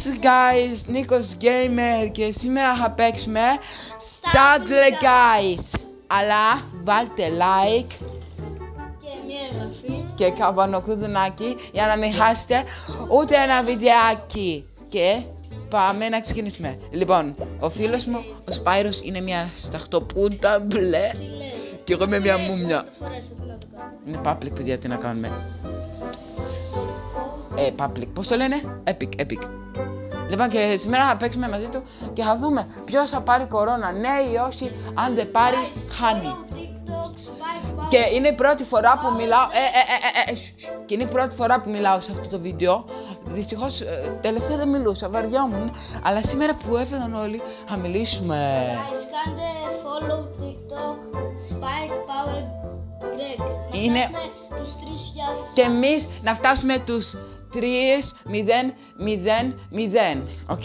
you guys, Νίκος Gamer και σήμερα θα παίξουμε Stardew guys. Αλλά βάλτε like και μια εγγραφή και καμπανοκουδουνάκι για να μην χάσετε ούτε ένα βιντεάκι. Και πάμε να ξεκινήσουμε. Λοιπόν, ο φίλος μου, ο Σπάιρος, είναι μια σταχτοπούτα μπλε και εγώ είμαι μια μούμια. Είναι public, παιδιά, τι να κάνουμε. Public, πώς το λένε? Epic. Λοιπόν, και σήμερα θα παίξουμε μαζί του και θα δούμε ποιος θα πάρει κορώνα, ναι ή όχι. Αν δεν πάρει, χάνει. Και είναι η πρώτη φορά που μιλάω. Και είναι η πρώτη φορά που μιλάω σε αυτό το βίντεο. Δυστυχώς τελευταία δεν μιλούσα, βαριόμουν. Αλλά σήμερα που έφυγαν όλοι θα μιλήσουμε. Κάντε follow TikTok Spike Power Greg. Είναι τους 3.000. Και εμείς να φτάσουμε τους 3.000. Οκ.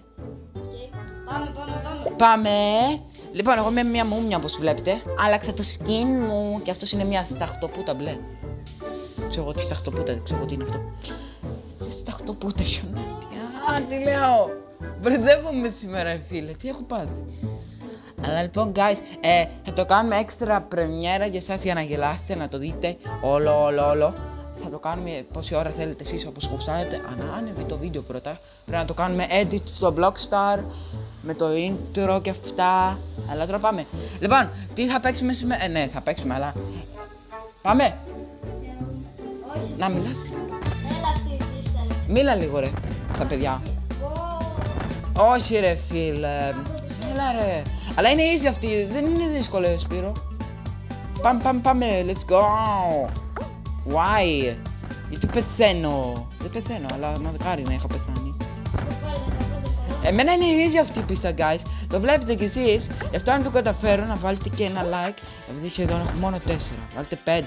Πάμε. Λοιπόν, εγώ είμαι μια μούμια όπως βλέπετε. Άλλαξα το skin μου και αυτός είναι μια σταχτοπούτα μπλε. Ξέρω εγώ τι σταχτοπούτα, δεν ξέρω τι είναι αυτό. Τι σταχτοπούτα, χιονάτια. Τι λέω. Μπερδεύομαι σήμερα, φίλε. Τι έχω πάθει. Αλλά λοιπόν, guys, θα το κάνουμε έξτρα πρεμιέρα για εσάς για να γελάσετε, να το δείτε όλο. Θα το κάνουμε πόση ώρα θέλετε εσείς, όπως γουστάρετε. Ανέβει το βίντεο πρώτα. Πρέπει να το κάνουμε edit στο Blockstar με το intro και αυτά. Αλλά τώρα πάμε. Λοιπόν, τι θα παίξουμε σήμερα? Ναι, θα παίξουμε, αλλά πάμε. Όχι. Να μιλάς. Έλα, Μίλα λίγο, ρε, στα παιδιά. Όχι, ρε, φίλε. Έλα, ρε. Αλλά είναι easy αυτή, δεν είναι δύσκολο, Σπύρο. Πάμε, let's go. Why? Γιατί πεθαίνω. Δεν πεθαίνω, αλλά μακάρι να είχα πεθάνει. Εμένα είναι easy αυτή η πίστα, guys. Το βλέπετε κι εσείς. Γι' αυτό αν το καταφέρω να βάλετε και ένα like. Επειδή σχεδόν έχω μόνο 4. Βάλτε 5.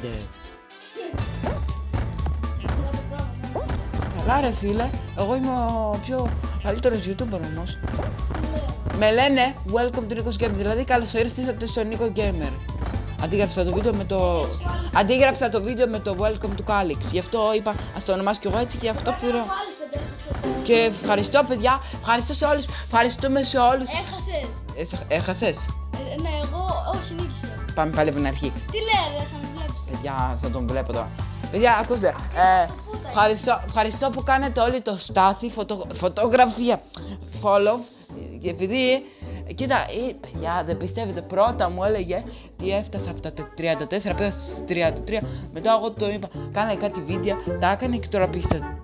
Καλά, ρε φίλε. Εγώ είμαι ο πιο καλύτερος YouTuber όμως. Με λένε Welcome to Νίκος Gamer. Δηλαδή καλώς ήρθατε στο Νίκο Gamer. Αντίγραψα το βίντεο με το Welcome to Calix. Γι' αυτό είπα ας το ονομάσω κι εγώ έτσι και γι' αυτό πήρα. Και ευχαριστώ, παιδιά. Ευχαριστώ σε όλους. Ευχαριστούμε σε όλους. Έχασες. Ναι, εγώ όχι, νίκησα. Πάμε πάλι από την αρχή. Τι λέει, ρε, θα με βλέπεις. Παιδιά, θα τον βλέπω τώρα. Παιδιά, ακούστε. Ευχαριστώ που κάνετε όλοι το Στάθη φωτογραφία. Follow. Και επειδή, κοίτα, παιδιά, δεν πιστεύετε, πρώτα μου έλεγε τι έφτασα από τα 34, πήγα στις 33, μετά εγώ το είπα, κάνε κάτι βίντεο, τα έκανε και τώρα πήγε στα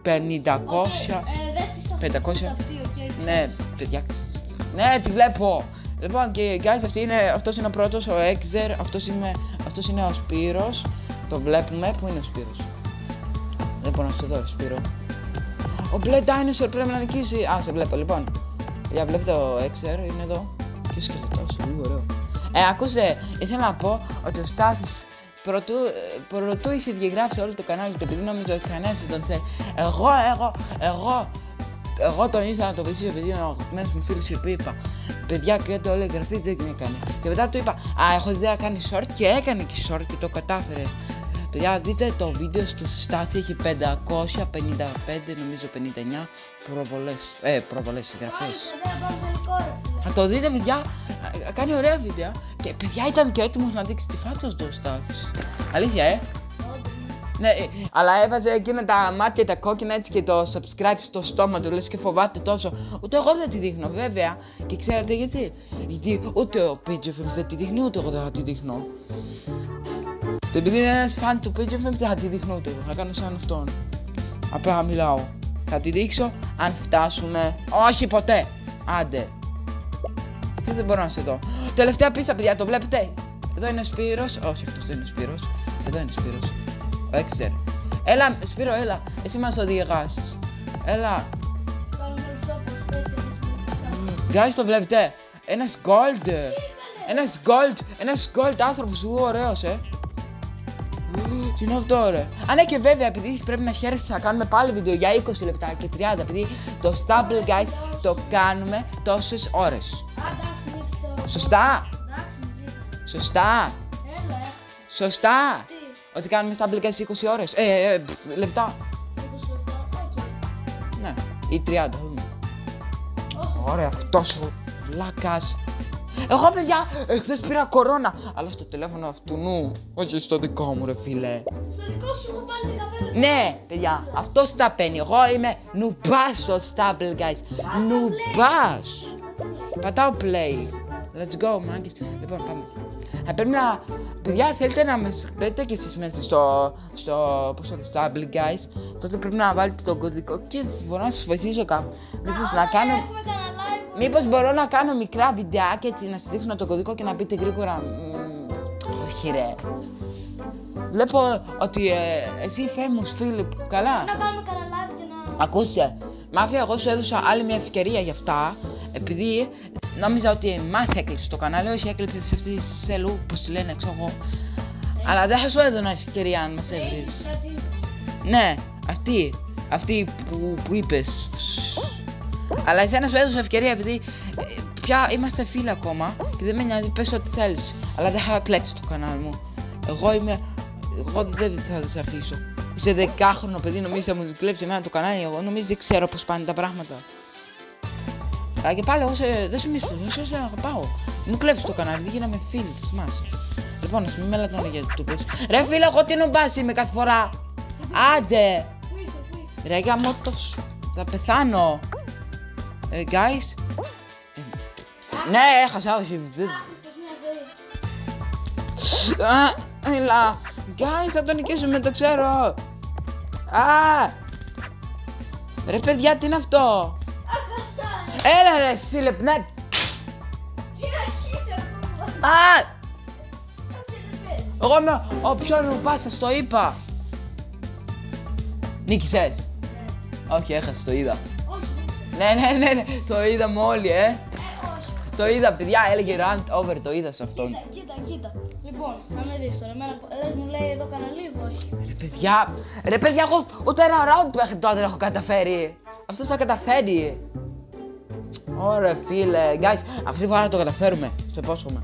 500, ναι, παιδιά, ναι, τη βλέπω. Λοιπόν, και guys, αυτός είναι ο πρώτος, ο Exer, αυτός είναι ο Σπύρος, το βλέπουμε, πού είναι ο Σπύρος? Δεν μπορώ να σε δω, Σπύρο. Ο μπλε dinosaur πρέπει να νικήσει, σε βλέπω, λοιπόν. Για βλέπετε ο Exer είναι εδώ. Ποιος σκελετός, ωραίο. Ακούστε, ήθελα να πω ότι ο Στάθης πρωτού είχε διαγράψει όλο το κανάλι του, επειδή νόμιζα ότι κανένας δεν τον θέλει. Εγώ τον ήθελα να το βοηθήσω, επειδή είναι ο αγαπημένος μου φίλος και του είπα, παιδιά, κάντε όλη η εγγραφή, δεν την έκανε. Και μετά του είπα, έχω ιδέα να κάνει short και έκανε και short και το κατάφερε. Παιδιά, δείτε το βίντεο του Στάθη, έχει 555, νομίζω 59 προβολές, εγγραφές. Θα το δείτε, παιδιά, κάνει ωραία βίντεο. Και παιδιά, ήταν και έτοιμος να δείξει τη φάτσα του ο Στάθης. Αλήθεια, Ναι, αλλά έβαζε εκείνα τα μάτια τα κόκκινα έτσι και το subscribe στο στόμα του, λες και φοβάται τόσο. Ούτε εγώ δεν τη δείχνω, βέβαια. Και ξέρετε γιατί? Γιατί ούτε ο PGFM δεν τη δείχνει, ούτε εγώ δεν θα τη δείχνω. Και επειδή είναι ένας φαν του PGFM, δεν θα τη δείχνω ούτε εγώ. Θα κάνω σαν αυτόν. Απλά μιλάω. Θα τη δείξω αν φτάσουμε. Όχι ποτέ. Άντε. Τι δεν μπορώ να σε δω. Τελευταία πίστα, παιδιά, το βλέπετε? Εδώ είναι ο Σπύρος. Όχι, αυτός δεν είναι ο Σπύρος. Εδώ είναι ο Σπύρος. Ο Exer. Έλα, Σπύρο, έλα. Εσύ μας οδηγάς. Έλα. Guys, το βλέπετε? Ένας gold άνθρωπος, ωραίος, Τι είναι αυτό, ρε? Ναι, και βέβαια, επειδή πρέπει να χαίρεστε, θα κάνουμε πάλι βίντεο για 20 λεπτά και 30, επειδή το Stable, guys, το κάνουμε τόσες ώρες. Σωστά. Ότι κάνουμε Stable, guys, 20 ώρες, λεπτά. Ναι, ή 30, Ωραία, αυτός ο βλάκας. Εγώ, παιδιά, χθες πήρα κορώνα. Αλλά στο τηλέφωνο αυτού νου, όχι στο δικό μου, ρε φίλε. Στο δικό σου έχω πάρει 15. Ναι, παιδιά, αυτός τα παίρνει. Εγώ είμαι νουμπάς στο Stable, guys. Νουμπάς. Πατάω play. Let's go, μάγκες. Λοιπόν, πάμε. Πρέπει να... Παιδιά, θέλετε να με μπείτε κι εσείς μέσα στο Stable, guys. Τότε πρέπει να βάλετε τον κωδικό και μπορώ να σας βοηθήσω κάπου. Μήπως μπορώ να κάνω μικρά βιντεάκια έτσι, να σας δείξω το κωδικό και να μπείτε γρήγορα. Όχι ρε. Βλέπω ότι εσύ Famous Φίλιπ, καλά. Να κάνουμε κανένα live και να... Ακούστε, Μάφια, εγώ σου έδωσα άλλη μια ευκαιρία γι' αυτά, επειδή νόμιζα ότι μας έκλειψε το κανάλι, όχι έκλειψε σε αυτή τη σελού, πώς τη λένε, ξέρω εγώ. Αλλά δεν θα σου έδωνα ευκαιρία αν μας έβρεις. Ναι, αυτή που είπες. Αλλά εσένα σου έδωσα ευκαιρία επειδή πια είμαστε φίλοι ακόμα και δεν με νοιάζει, πες ό,τι θέλεις. Αλλά δεν θα κλέψεις το κανάλι μου. Εγώ δεν θα σε αφήσω. Είσαι 10χρονο παιδί, νομίζεις θα μου κλέψει εμένα το κανάλι, εγώ νομίζω δεν ξέρω πώς πάνε τα πράγματα. Αλλά και πάλι εγώ δεν σου μισθώ, εγώ σε αγαπάω. Μου κλέψεις το κανάλι, δεν γίναμε φίλοι, το θυμάσαι. Λοιπόν, ας μην μελατώνω γιατί το πες. Ρε φίλε, εγώ τι νομπάς είμαι κάθε φορά. Άντε! Ρε γαμώτος, θα πεθάνω. Guys. Ναι, έχασα, όχι. Έλα. Guys, θα τον νικήσουμε, το ξέρω. Ρε παιδιά, τι είναι αυτό. Έλα ρε φίλε, ναι. Εγώ είμαι ο πιο νουπάς, σας το είπα. Νίκησες. Όχι, έχασες, το είδα. Ναι, το είδαμε όλοι, Το είδα, παιδιά, έλεγε rant over, το είδα σε αυτόν. Κοίτα. Λοιπόν, να με δεις τώρα, δεν μου λέει εδώ κανένα λίγο, όχι. Ρε παιδιά, εγώ ούτε ένα round μέχρι τώρα δεν έχω καταφέρει. Αυτός το καταφέρει. Ωραία φίλε, guys, αυτή τη φορά το καταφέρουμε, στο υπόσχομαι.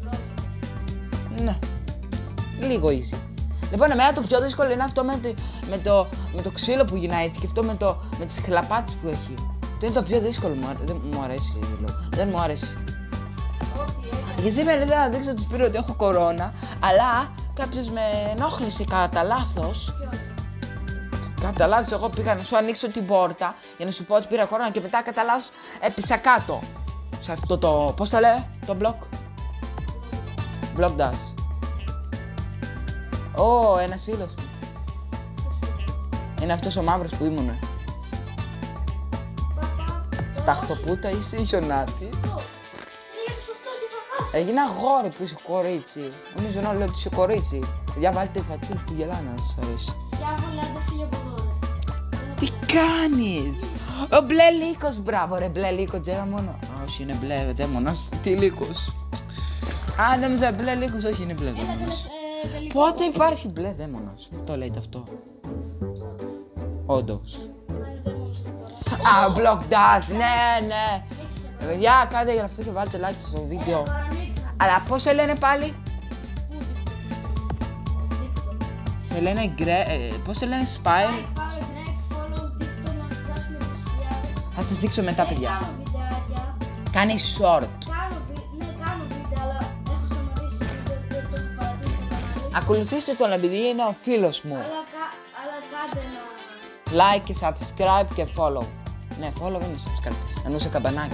Ναι, λίγο easy. Λοιπόν, εμένα το πιο δύσκολο είναι αυτό με το ξύλο που γυρνάει έτσι και αυτό με τις χλαπάτες που έχει. Αυτό είναι το πιο δύσκολο, δεν μου αρέσει. Δεν μου αρέσει. Και σήμερα ήθελα να δείξω του Σπύρο ότι έχω κορώνα, αλλά κάποιος με ενόχλησε κατά λάθος. Κατά λάθος, εγώ πήγα να σου ανοίξω την πόρτα για να σου πω ότι πήρα κορώνα και μετά κατά λάθος έπεισα κάτω. Σε αυτό το, πώς το λέει, το block. Block dash. Ω, ένας φίλος μου. Είναι αυτός ο μαύρος που ήμουνε. Σταχτοπούτα είσαι ή χιονάτη. Έγινα αγόρι που είσαι κορίτσι. Νομίζω να λέω ότι είσαι κορίτσι. Για βάλτε φατσούλες που γελάνε να σας αρέσει. Τι κάνεις? Ο μπλε λύκος, μπράβο ρε μπλε λύκο, τζέρα μόνο. Όχι είναι μπλε δαίμονας, τι λύκος. Α, δεν μου μπλε λύκος, όχι είναι μπλε δαίμονας. Πότε υπάρχει μπλε δαίμονας, το λέτε αυτό. Όντως. Α, block dash, ναι. Παιδιά, κάντε εγγραφή και βάλτε like στο βίντεο. Αλλά πώς σε λένε πάλι? Σε λένε πώς σε λένε Spire? Θα σας δείξω μετά, παιδιά. Κάνει short. Ακολουθήστε τον επειδή είναι ο φίλος μου. Αλλά κάντε Like και subscribe και follow. Ναι, follow είναι subscribe. Εννοούσε καμπανάκι.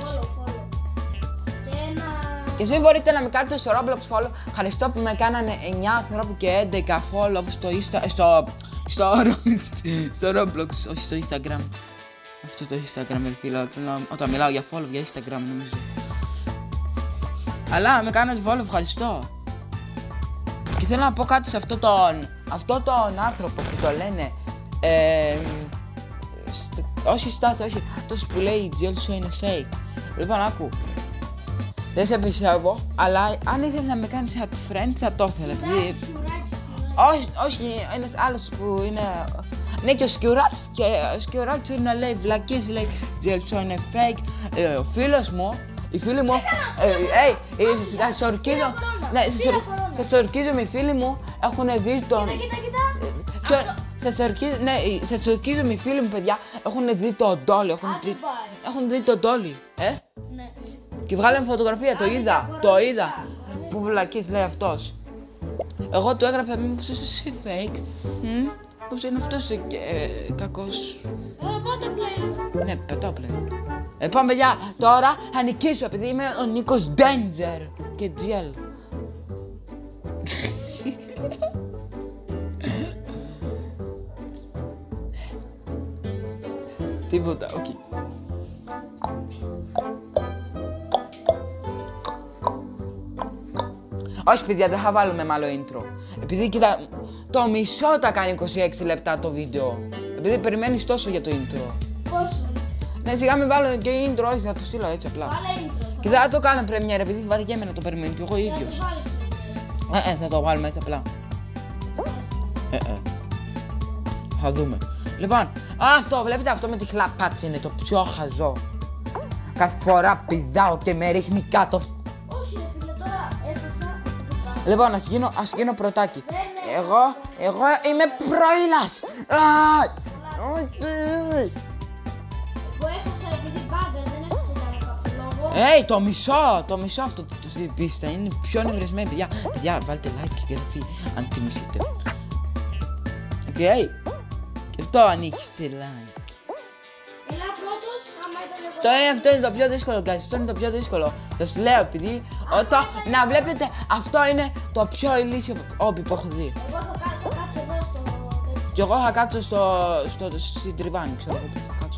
Και εσείς μπορείτε να με κάνετε στο Roblox follow. Ευχαριστώ που με κάνανε 9 ανθρώπου και 11 follow στο Roblox, όχι στο Instagram. Αυτό το Instagram, φίλε, όταν μιλάω για follow για Instagram νομίζω. Αλλά με κάνατε follow, ευχαριστώ. Και θέλω να πω κάτι σε αυτό τον άνθρωπο που το λένε. Όχι Στάθη, όχι. Αυτός που λέει η Jill σου είναι fake. Λοιπόν, άκου. Δεν σε πιστεύω, αλλά αν ήθελε να με κάνεις at friend θα το ήθελε. Επειδή... όχι, ένας άλλος που είναι... Ναι, και ο Σκιουράκης είναι να λέει βλακίες, λέει Jill σου είναι fake. Ο φίλος μου, η φίλη μου... Σας ορκίζω... Ναι, σας ορκίζω, οι φίλοι μου έχουν δει τον... Σας ορκίζω, οι φίλοι μου, παιδιά, έχουν δει το Dolly. Έχουν δει το Dolly. Και βγάλαμε φωτογραφία, το είδα. Το είδα. Που βλακείς λέει αυτός. Εγώ του έγραψα μήπως είσαι εσύ fake. Πώς είναι αυτός κακός. Πάτε play. Ναι, πετάω πλέον. Πάμε παιδιά, τώρα θα νικήσω επειδή είμαι ο Νίκος Danger και GL. Τίποτα, οκ. Όχι παιδιά, δεν θα βάλουμε άλλο intro. Επειδή κοίτα, το μισό τα κάνει 26 λεπτά το βίντεο. Επειδή περιμένεις τόσο για το intro. Πόσο. Ναι, σιγά μην βάλω και intro, όχι, θα το στείλω έτσι απλά. Βάλε intro. Και δεν θα το κάνω πρεμιέρα, επειδή βαριέμαι να το περιμένω κι εγώ ίδιος. Θα το βάλουμε έτσι απλά. Θα δούμε. Λοιπόν, αυτό, βλέπετε αυτό με τη χλαπάτση είναι το πιο χαζό. Κάθε φορά πηδάω και με ρίχνει κάτω. Όχι ρε φίλε, τώρα έπεσα. Λοιπόν, ας γίνω πρωτάκι. Ναι. Εγώ είμαι πρωίλας. Εγώ έχασα επειδή μπάγκα, δεν έχασα για κάποιο λόγο. Το μισό αυτό το πίστα είναι πιο νευρισμένη, παιδιά. Παιδιά, βάλτε like και γραφή αν τιμήσετε. Οκ. Και αυτό ανήκει σε like. Έλα πρώτος, άμα ήταν εγώ. Αυτό είναι το πιο δύσκολο, guys. Αυτό είναι το πιο δύσκολο. Το σου λέω επειδή να βλέπετε, αυτό είναι το πιο ηλίθιο όπι που έχω δει. Εγώ θα κάτσω εδώ στο... Και εγώ θα κάτσω στην τριβάνη, ξέρω εγώ που θα κάτσω.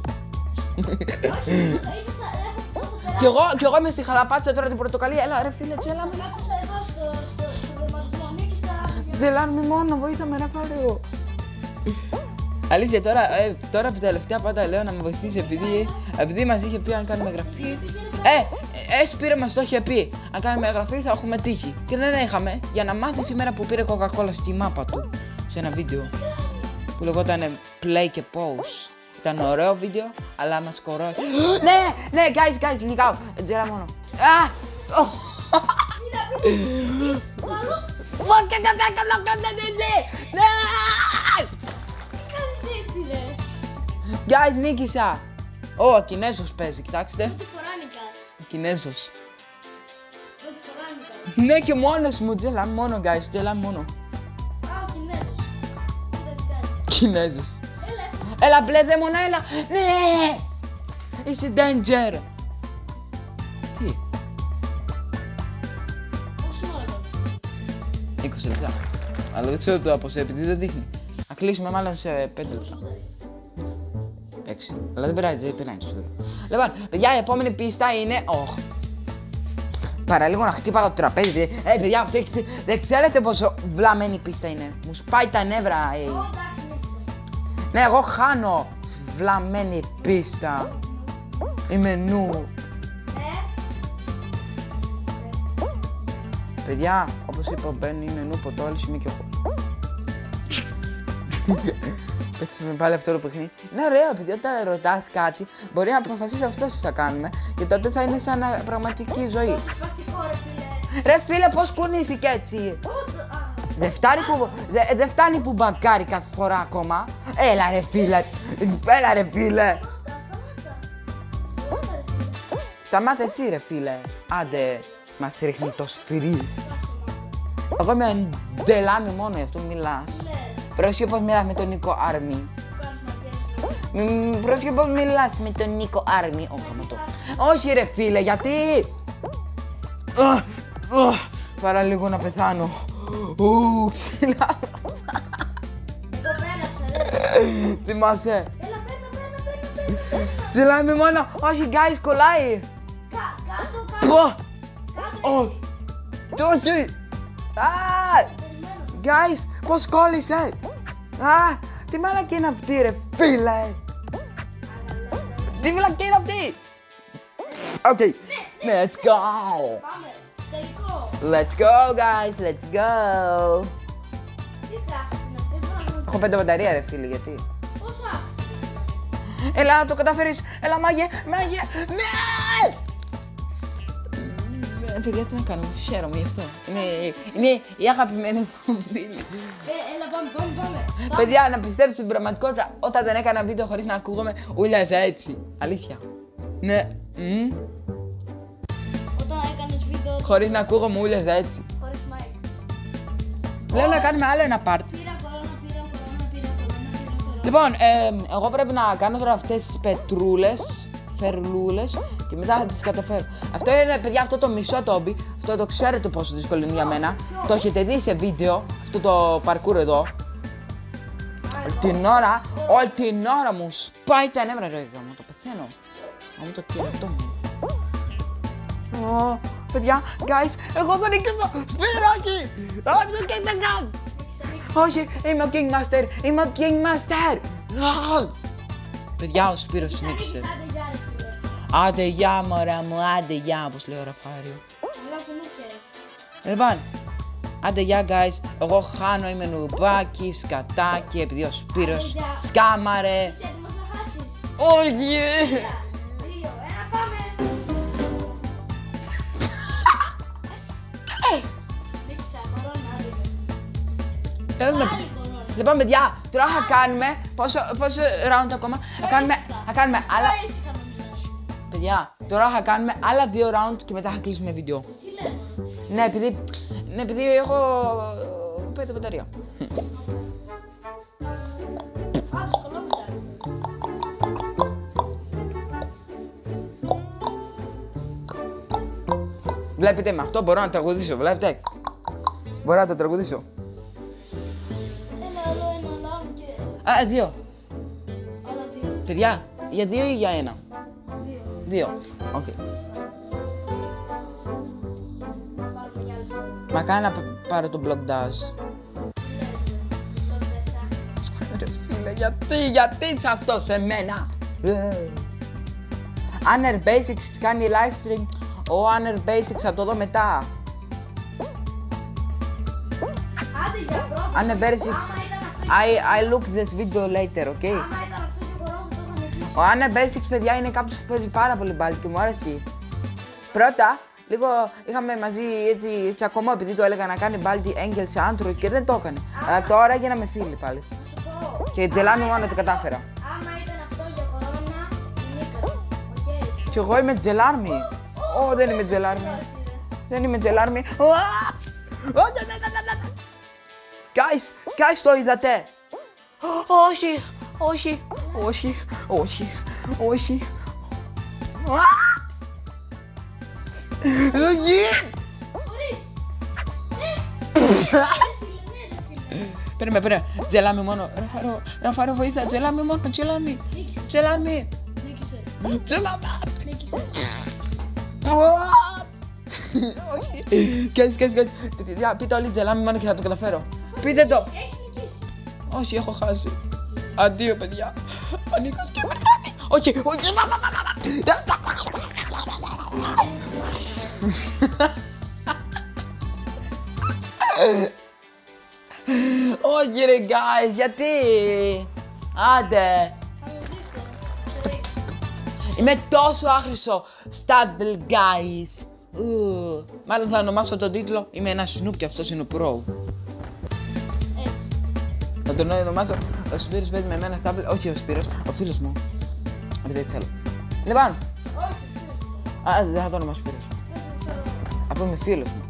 Κι εγώ είμαι στη χαλαπάτσα τώρα την πορτοκαλί. Έλα ρε φίλε, τσέλαμε. Κάτσα εδώ στο δερματισμό, νίκησα. Τσέλαμε μόνο, βοήθαμε να πάρω. Αλήθεια, τώρα που τελευταία πάντα λέω να με βοηθήσει επειδή μας είχε πει αν κάνουμε εγγραφή. Σπύρο μας το είχε πει. Αν κάνουμε εγγραφή θα έχουμε τύχη. Και δεν είχαμε, για να μάθει σήμερα που πήρε Coca-Cola στη μάπα του. Σε ένα βίντεο που λεγόταν Play και Pause. Ήταν ωραίο βίντεο, αλλά μας κορώει. Ναι, guys, νικάω. Τζέλα μόνο. Μόνο και δεν έκανα κάνετε έτσι. Guys, νίκησα! Ο Κινέζος παίζει, κοιτάξτε. Πρώτη φορά νικάς. Κινέζος. Πρώτη φορά νικάς. Ναι και μόνος μου, τζελάμε μόνο guys, τζελάμε μόνο. Α, ο Κινέζος. Κινέζος. Έλα. Έλα μπλε δαίμονα, έλα! Ναι! Είσαι danger! Τι? Πόσο ώρα 20 λεπτά. Αλλά δεν ξέρω το από σε, επειδή δεν δείχνει. Θα κλείσουμε μάλλον σε 5 λεπτά. 6. Αλλά δεν πειράζει, δεν πειράζει τόσο γρήγορα. Λοιπόν, παιδιά, η επόμενη πίστα είναι. Παραλίγο να χτύπα το τραπέζι. Παιδιά, αυτή δεν ξέρετε πόσο βλαμμένη πίστα είναι. Μου σπάει τα νεύρα. Ναι, εγώ χάνω. Βλαμμένη πίστα. Είμαι νου. Παιδιά, όπως είπα, ο Μπεν είναι νου ποτόλης, είμαι και εγώ. Παίξαμε πάλι αυτό το παιχνίδι. Είναι ωραίο, επειδή όταν ρωτάς κάτι, μπορεί να αποφασίσει αυτό τι θα κάνουμε και τότε θα είναι σαν πραγματική ζωή. Ρε φίλε, πώς κουνήθηκε έτσι. Δεν φτάνει που μπαγκάρει κάθε φορά ακόμα. Έλα ρε φίλε. Σταμάτα εσύ ρε φίλε. Άντε, μας ρίχνει το σφυρί. Εγώ είμαι ντελάμι μόνο, γι' αυτό μιλάς. Πρόσεχε πως μιλάς με τον Νίκο Άρμη. Πρόσεχε πως μιλάς με τον Νίκο Άρμη. Όχι ρε φίλε, γιατί. Παρά λίγο να πεθάνω. Ξυλά. Εγώ πέρασα. Θυμάσαι. Έλα, παίρνω. Ξυλάμε μόνο. Όχι guys, κολλάει. Κάτω. Όχι. Guys, πώς κόλλησε. Τι μαλακή είναι αυτή ρε φίλε. Τι μαλακή είναι αυτή. Οκ, let's go. Πάμε. Τελικό. Let's go guys, let's go. Τι τάξη είναι αυτή. Έχω 5 μπαταρία ρε φίλε, γιατί. Πόσα. Έλα, το καταφέρεις. Έλα μάγε. Ναι! Παιδιά, τι να κάνω, χαίρομαι γι' αυτό. Είναι η αγαπημένη μου φίλη. Έλα, πάμε. Παιδιά, να πιστέψετε στην πραγματικότητα, όταν δεν έκανα βίντεο χωρίς να ακούγομαι, ούλιαζα έτσι. Αλήθεια. Ναι. χωρίς να ακούω μούλες έτσι. Χωρίς mic. Λέω να κάνουμε άλλο ένα part. Πήρα κορώνα. Λοιπόν, εγώ πρέπει να κάνω τώρα αυτές τις πετρούλες, φερλούλες και μετά θα τις καταφέρω. Αυτό είναι, παιδιά, αυτό το μισό τόμπι. Αυτό το ξέρετε πόσο δύσκολο είναι για μένα. Το έχετε δει σε βίντεο, αυτό το parkour εδώ. Όλη την ώρα μου σπάει τα νεύρα, ρε μου το πεθαίνω. Να μου το κερατό μου. Παιδιά, guys, εγώ δεν νικήσω σπυράκι! Όχι, δεν καίγεται καν! Όχι, είμαι ο King Master! Παιδιά, ο Σπύρος νίκησε. Άντε γεια, μωρά μου, άντε γεια, όπως λέει ο Ραφάριο. Λοιπόν, άντε γεια, guys, εγώ χάνω, είμαι νουμπάκι, σκατάκι, επειδή ο Σπύρος σκάμαρε. Είσαι έτοιμος να χάσεις? Όχι! 2, 1, πάμε! Νίκησα, κορώνα. Λοιπόν, παιδιά, τώρα θα κάνουμε. Πόσο round ακόμα? Θα κάνουμε άλλα. Παιδιά, τώρα θα κάνουμε άλλα 2 round και μετά θα κλείσουμε βίντεο. Τι λέμε? Ναι, επειδή έχω 5 μπαταρία. Βλέπετε, με αυτό μπορώ να τραγουδήσω, βλέπετε. Μπορώ να το τραγουδήσω. Ένα άλλο και... Α, 2. Άλλα 2. Παιδιά, για 2 ή για 1? 2. Οκ. Μα κάνει να πάρω το block dash. Ρε φίλε, γιατί είσαι αυτό σε μένα? Aner Basics κάνει live stream. Ο Aner Basics θα το δω μετά. Aner Basics, I look this video later, okay? Ο Aner Basics, παιδιά, είναι κάποιος που παίζει πάρα πολύ μπάλτι και μου άρεσε. Πρώτα, λίγο είχαμε μαζί έτσι τσακωμό επειδή του έλεγα να κάνει μπάλτι Engel σε Android και δεν το έκανε. Αλλά τώρα γίναμε φίλοι πάλι. Και τζελάμι μόνο το κατάφερα. Άμα ήταν αυτό για κορώνα, νίκαμε. Οκ. Και εγώ είμαι τζελάρμι. Ω, δεν είμαι τζελάρμι. Δεν είμαι τζελάρμι. Guys, το είδατε? Όχι. Περίμενε, τζελάμε μόνο. Ραφάρο, βοήθα, τζελάμε μόνο, τζελάμε. Τζελάμε. Guys, πείτε όλοι τζελάμε μόνο και θα το καταφέρω. Πείτε το. Όχι, έχω χάσει. Αντίο, παιδιά. Ο Νίκος και περνάει. Όχι. Όχι ρε guys, γιατί? Άντε. Είμαι τόσο άχρηστο Stable guys. Μάλλον θα ονομάσω τον τίτλο. Είμαι ένα Snoop και αυτός είναι ο Pro. Έτσι. Θα τον ονομάσω ο Σπύρος παίζει με εμένα Stable. Όχι ο Σπύρος, ο φίλος μου. Επειδή έτσι θέλω. Λοιπόν. Δεν θα το ονομάσω Σπύρος. Αφού είμαι φίλος μου.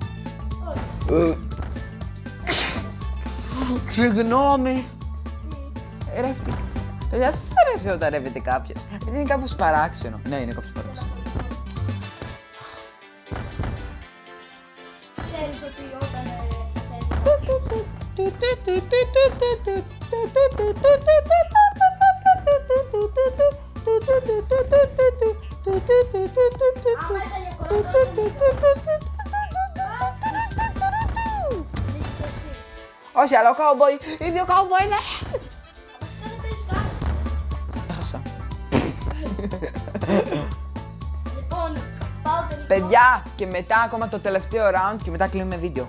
Συγγνώμη. Ρεύτηκα. Παιδιά, σας αρέσει όταν ρεύεται κάποιος? Γιατί είναι κάπως παράξενο. Ναι, είναι κάπως παράξενο. Ξέρεις ότι όταν όχι, αλλά ο καουμπόι, ίδιο καουμπόι είναι. Έχασα. Λοιπόν, πάω τελικό. Παιδιά, και μετά ακόμα το τελευταίο round και μετά κλείνουμε βίντεο.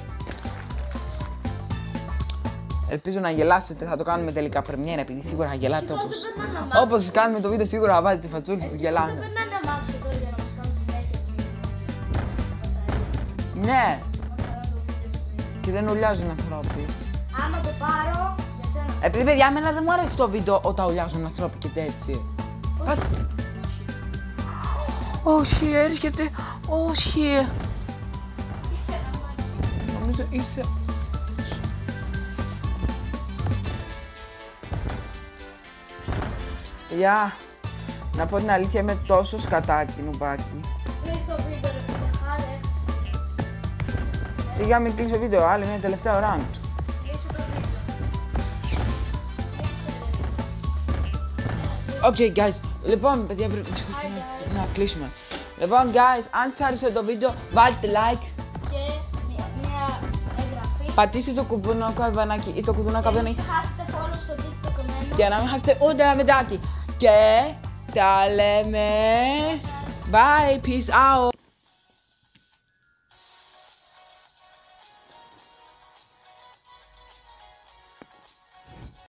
Ελπίζω να γελάσετε, θα το κάνουμε τελικά πρεμιέρα επειδή σίγουρα θα γελάτε όπως κάνουμε το βίντεο, σίγουρα θα βάλετε τη φατσούλη του γελάνε. Δεν περνάνε αμάξι τώρα για να μας κάνουν συνέχεια. Ναι. Και δεν ουλιάζουν ανθρώποι. Άμα το πάρω, για σένα. Επειδή παιδιά, εμένα δεν μου αρέσει το βίντεο όταν ουλιάζουν ανθρώποι και έτσι. Όχι, έρχεται. Όχι. ήρθε. Παιδιά, να πω την αλήθεια, είμαι τόσο σκατάκι, νουμπάκι. Κλείς το βίντεο, ρε παιδιά, Σιγά μην κλείσω βίντεο, άλλη μια τελευταία ώρα. Κλείσε το βίντεο. Ok, guys. Λοιπόν, παιδιά, πρέπει να κλείσουμε. Λοιπόν, guys, αν σας άρεσε το βίντεο, βάλτε like. Και μια εγγραφή. Πατήστε το κουμπινό καμπανάκι ή το κουδουνό καμπανάκι. Και μην ξεχάσετε follow στο TikTok εμένα. Για να μην χάσετε ούτε ένα βιντεάκι. Και τα λέμε. Bye, peace out.